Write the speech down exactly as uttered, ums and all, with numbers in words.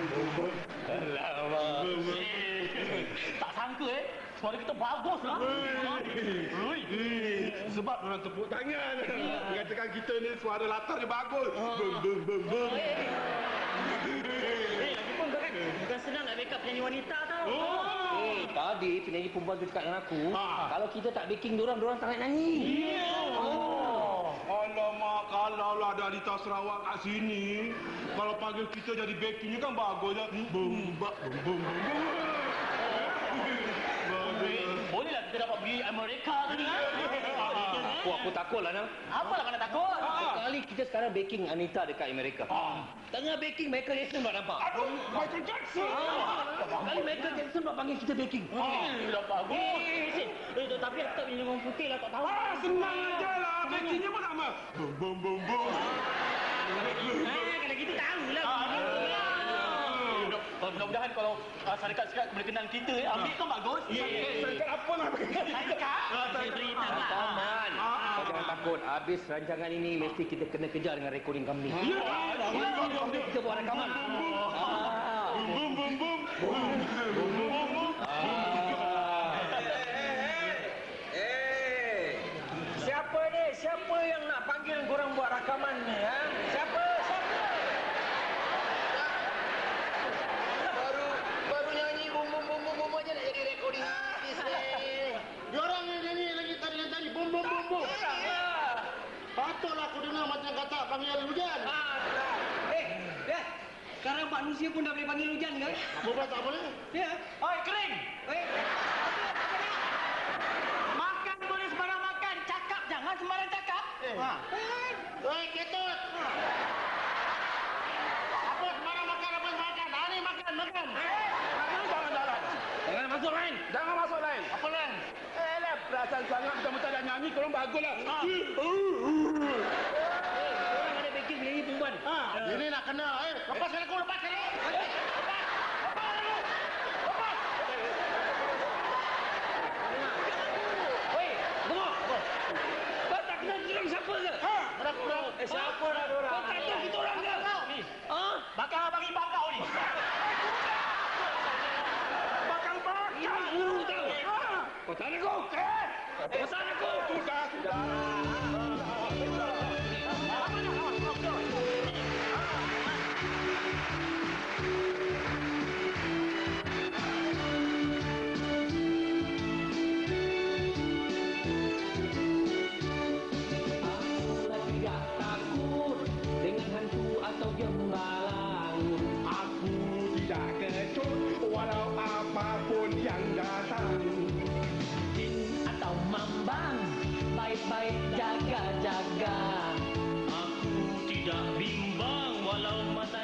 Alamak. Tak sangka eh, suara kita bagus lah. Sebab orang tepuk tangan. Mengatakan kita ni suara latar dia bagus. Bum bum bum bum. Eh, lagipun kau kan bukan senang nak backup penyanyi wanita tau. Eh, tadi penyanyi perempuan tu cakap dengan aku, Ha. kalau kita tak backing diorang, diorang tak nak nyanyi. Oh. Alamak, kalau lah dari Tau Sarawak kat sini, kalau panggil kita jadi backingnya kan bagus lah. Bum bum bum bum bum. Eh, bolehlah kita dapat pergi Amerika tadi. Aku, aku takut lah, Nang. Apalah kau nak takut? Sekali kita sekarang backing Anita dekat Amerika. Tengah backing Michael Jackson pula nampak. Aduh, Michael Jackson. Sekali Michael Jackson pula panggil kita backing. Eh, dah bagus. Eh, eh, eh, tapi aku tak punya orang putih lah, tak tahu. Ah, senang aja lah. Backingnya pun sama. Bum bum bum bum. Eh, kalau gitu tahulah. Mudah-mudahan kalau uh, syarikat-syarikat boleh kenal kita, eh, ambil kan bagus. Ya, syarikat apa nak pakai? Syarikat? Cerita lah. Taman. Kau jangan takut. Habis rancangan ini mesti kita kena kejar dengan recording company. Ya, Kita buat rakaman. Ah. bum bum bum. Bum bum bum. Eh, siapa ni? Siapa yang nak panggil korang buat rakaman ni? Ha? Siapa? Siapa? Baru baru nyanyi bum bum bum bum bum aja nak jadi recording artis ni. Diorang yang nyanyi lagi tadi yang tadi bum bum bum bum. Patutlah aku dengar macam kata panggil hujan. Eh, dah. Sekarang manusia pun dah boleh panggil hujan kan? Bukan tak boleh. Ya. Oi, kering! Eh, Makan boleh sembarang makan, cakap jangan sembarang cakap. Ha. Oi, ketut. Apa sembarang makan apa makan? Ha ni makan makan. Jangan jalan. Jangan masuk lain. Jangan masuk lain. Apa lang? Eh lah, perasaan sangat betul-betul dah nyanyi, korang baguslah. Ha. Orang ada backing penyanyi perempuan. Ha, ini nak kena. Eh, lepaskan aku, lepaskan aku. Lepas. Lepas aku. Lepas. Hei, tengok. Kau tak kenal diorang siapa ke? Ha, ada kurang. eh siapa dah diorang? Kau tak tahu kita orang ke? Ni, Ha? bakal bagi bakau ni. Bakal bakal. Ini guru tau. Kau tak ada kau. Eh, Kau tak ada kau. sudah, sudah. Tidak takut dengan hantu atau jembalang. Aku tidak kecut walau apapun yang datang. Jin atau mambang, baik-baik jaga-jaga. Aku tidak bimbang walau mata